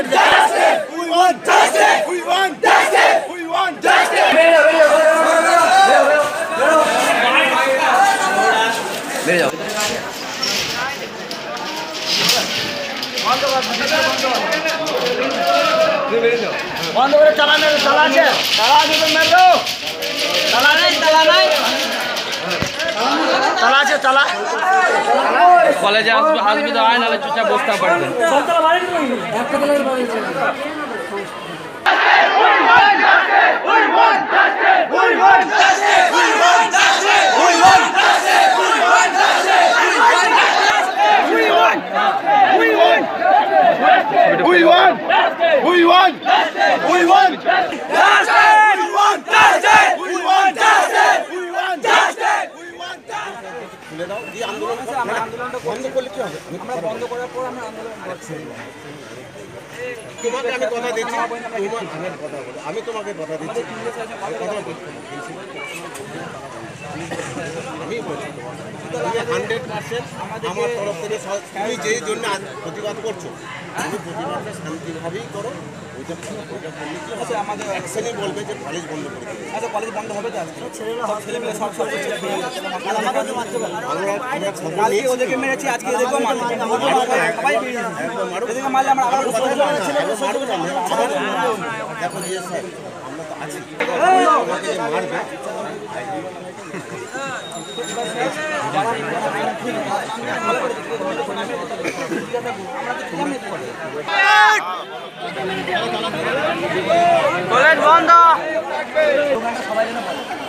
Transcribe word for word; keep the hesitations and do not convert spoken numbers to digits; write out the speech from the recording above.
বন্ধ করে চালানো চালা আছে চালা আছে মেরো চালা নাই চালা নাই চালা আছে চালা কলেজে আসবে আসবে তো আয় নালে চুপচাপ বসতে পারবে সব চালা বাড়ি একটা কলেজের বাড়ি We want justice! We want justice! We want justice! We want justice! We want justice! We want justice! We want justice! We want justice! We want justice! We want justice! We want justice! We want justice! We want justice! We want justice! তুলে দাও এই আন্দোলন আমরা আন্দোলনটা বন্ধ করলে কি হবে আমরা বন্ধ করার পর আমরা আন্দোলন করছি তোমাকে আমি কথা দিচ্ছি তোমার আমার কথা বলো আমি তোমাকে কথা দিচ্ছি কথা বলছি আমি বলছি তুমি হান্ড্রেড পার্সেন্ট আমার তরফ থেকে তুমি যেই জন্য প্রতিবাদ করছো তুমি প্রতিবাদটা শান্তিভাবেই করো ওইটা ওইটা করলে কি হবে আমাদের অ্যাকশনই বলবে যে কলেজ বন্ধ করে দেবে আচ্ছা কলেজ বন্ধ হবে তো আজকে ছেলেরা সব ছেলে মেয়ে সব সব আমাদের মারতে পারে আমরা আমরা কালকে ওদেরকে মেরেছি আজকে এদেরকেও মারবো সবাই একদম মারো এদেরকে মারলে আমরা আবার ছেলে মারবো দেখো যে স্যার আমরা তো আছি আমাকে যে মারবে কলেজ বন্ধ সবাই যেন